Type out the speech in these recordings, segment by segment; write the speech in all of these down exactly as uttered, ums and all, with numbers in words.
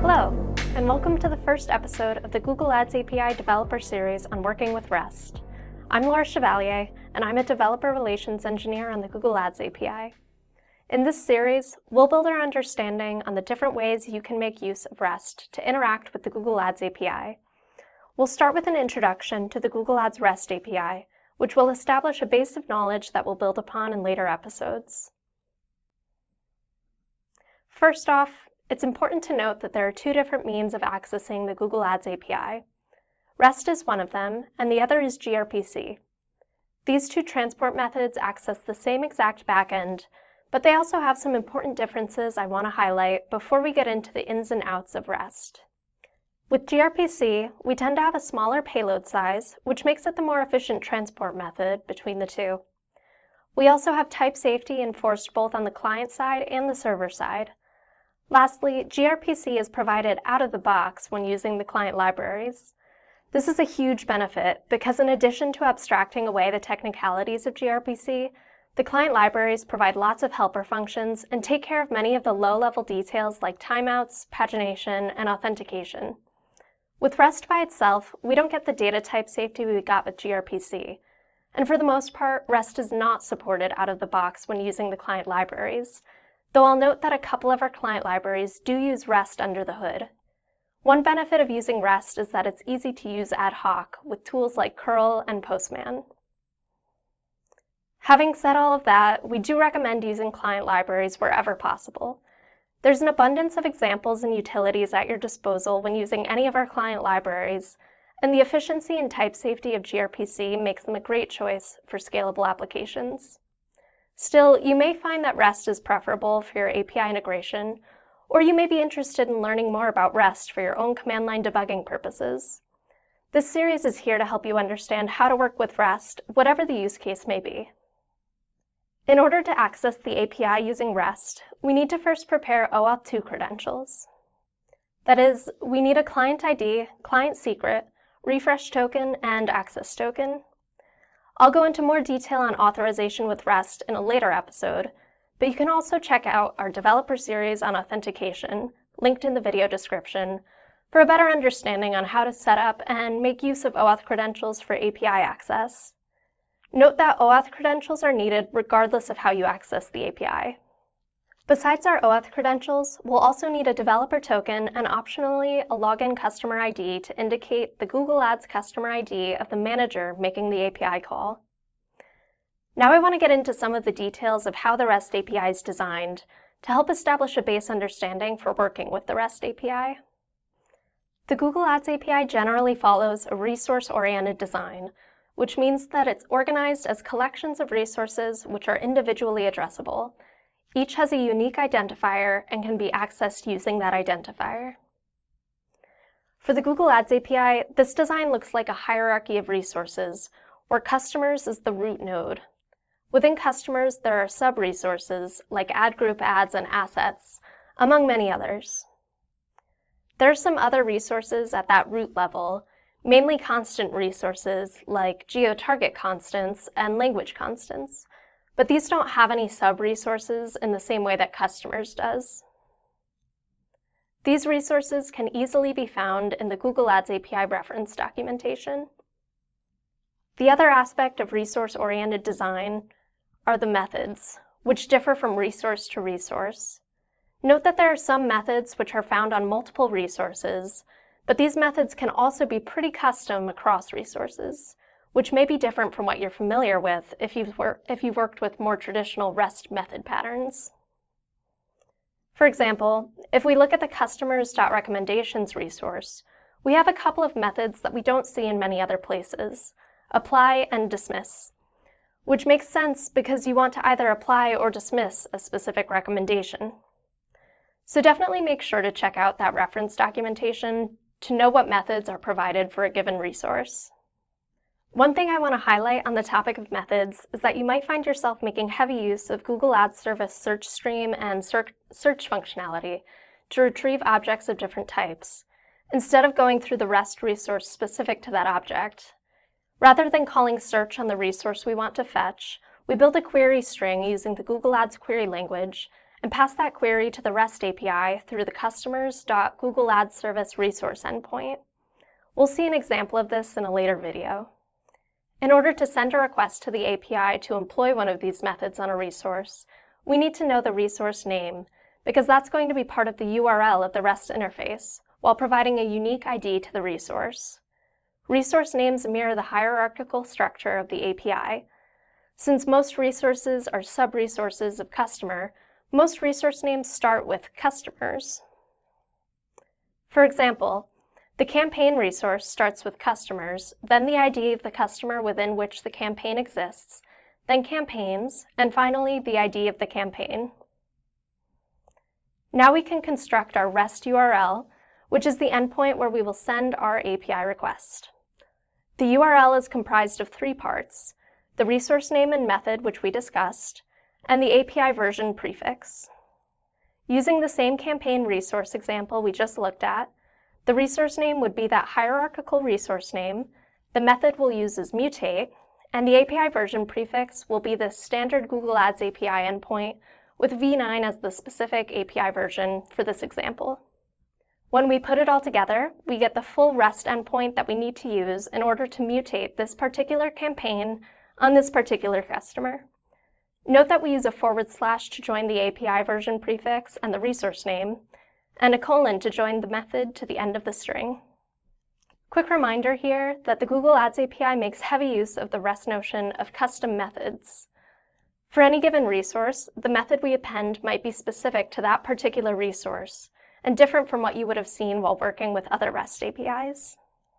Hello, and welcome to the first episode of the Google Ads A P I Developer Series on working with REST. I'm Laura Chevalier, and I'm a Developer Relations Engineer on the Google Ads A P I. In this series, we'll build our understanding on the different ways you can make use of REST to interact with the Google Ads A P I. We'll start with an introduction to the Google Ads REST A P I, which will establish a base of knowledge that we'll build upon in later episodes. First off, it's important to note that there are two different means of accessing the Google Ads A P I. REST is one of them, and the other is gRPC. These two transport methods access the same exact backend, but they also have some important differences I want to highlight before we get into the ins and outs of REST. With gRPC, we tend to have a smaller payload size, which makes it the more efficient transport method between the two. We also have type safety enforced both on the client side and the server side. Lastly, gRPC is provided out of the box when using the client libraries. This is a huge benefit because in addition to abstracting away the technicalities of gRPC, the client libraries provide lots of helper functions and take care of many of the low-level details like timeouts, pagination, and authentication. With REST by itself, we don't get the data type safety we got with gRPC. And for the most part, REST is not supported out of the box when using the client libraries, though I'll note that a couple of our client libraries do use REST under the hood. One benefit of using REST is that it's easy to use ad hoc with tools like curl and Postman. Having said all of that, we do recommend using client libraries wherever possible. There's an abundance of examples and utilities at your disposal when using any of our client libraries, and the efficiency and type safety of gRPC makes them a great choice for scalable applications. Still, you may find that REST is preferable for your A P I integration, or you may be interested in learning more about REST for your own command line debugging purposes. This series is here to help you understand how to work with REST, whatever the use case may be. In order to access the A P I using REST, we need to first prepare O auth two credentials. That is, we need a client I D, client secret, refresh token, and access token. I'll go into more detail on authorization with REST in a later episode, but you can also check out our developer series on authentication, linked in the video description, for a better understanding on how to set up and make use of O auth credentials for A P I access. Note that O auth credentials are needed regardless of how you access the A P I. Besides our O auth credentials, we'll also need a developer token and optionally a login customer I D to indicate the Google Ads customer I D of the manager making the A P I call. Now I want to get into some of the details of how the REST A P I is designed to help establish a base understanding for working with the REST A P I. The Google Ads A P I generally follows a resource-oriented design, which means that it's organized as collections of resources which are individually addressable. Each has a unique identifier and can be accessed using that identifier. For the Google Ads A P I, this design looks like a hierarchy of resources, where customers is the root node. Within customers, there are sub-resources like ad group ads and assets, among many others. There are some other resources at that root level, mainly constant resources like geo-target constants and language constants, but these don't have any sub-resources in the same way that customers does. These resources can easily be found in the Google Ads A P I reference documentation. The other aspect of resource-oriented design are the methods, which differ from resource to resource. Note that there are some methods which are found on multiple resources, but these methods can also be pretty custom across resources, which may be different from what you're familiar with if you've, wor if you've worked with more traditional REST method patterns. For example, if we look at the customers.recommendations resource, we have a couple of methods that we don't see in many other places, apply and dismiss, which makes sense because you want to either apply or dismiss a specific recommendation. So definitely make sure to check out that reference documentation to know what methods are provided for a given resource. One thing I want to highlight on the topic of methods is that you might find yourself making heavy use of Google Ads Service search stream and search functionality to retrieve objects of different types, instead of going through the REST resource specific to that object. Rather than calling search on the resource we want to fetch, we build a query string using the Google Ads query language and pass that query to the REST A P I through the customers dot google ads service resource endpoint. We'll see an example of this in a later video. In order to send a request to the A P I to employ one of these methods on a resource, we need to know the resource name, because that's going to be part of the U R L of the REST interface, while providing a unique I D to the resource. Resource names mirror the hierarchical structure of the A P I. Since most resources are sub-resources of customer, most resource names start with customers. For example, the campaign resource starts with customers, then the I D of the customer within which the campaign exists, then campaigns, and finally the I D of the campaign. Now we can construct our REST U R L, which is the endpoint where we will send our A P I request. The U R L is comprised of three parts: the resource name and method, which we discussed, and the A P I version prefix. Using the same campaign resource example we just looked at, the resource name would be that hierarchical resource name, the method we'll use is mutate, and the A P I version prefix will be the standard Google Ads A P I endpoint with v nine as the specific A P I version for this example. When we put it all together, we get the full REST endpoint that we need to use in order to mutate this particular campaign on this particular customer. Note that we use a forward slash to join the A P I version prefix and the resource name, and a colon to join the method to the end of the string. Quick reminder here that the Google Ads A P I makes heavy use of the REST notion of custom methods. For any given resource, the method we append might be specific to that particular resource, and different from what you would have seen while working with other REST A P Is.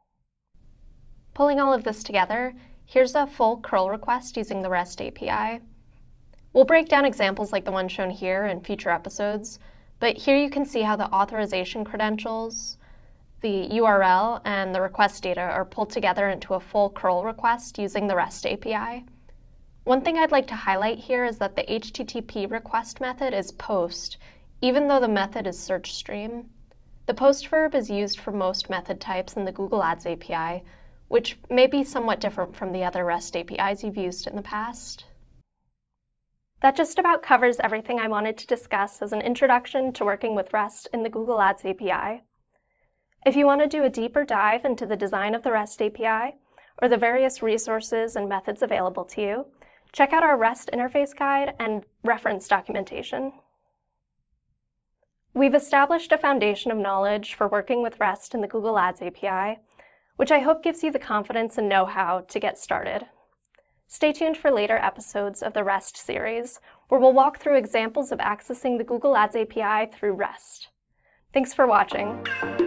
Pulling all of this together, here's a full curl request using the REST A P I. We'll break down examples like the one shown here in future episodes, but here you can see how the authorization credentials, the U R L, and the request data are pulled together into a full curl request using the REST A P I. One thing I'd like to highlight here is that the H T T P request method is post, even though the method is search stream. The post verb is used for most method types in the Google Ads A P I, which may be somewhat different from the other REST A P Is you've used in the past. That just about covers everything I wanted to discuss as an introduction to working with REST in the Google Ads A P I. If you want to do a deeper dive into the design of the REST A P I, or the various resources and methods available to you, check out our REST interface guide and reference documentation. We've established a foundation of knowledge for working with REST in the Google Ads A P I, which I hope gives you the confidence and know-how to get started. Stay tuned for later episodes of the REST series, where we'll walk through examples of accessing the Google Ads A P I through REST. Thanks for watching.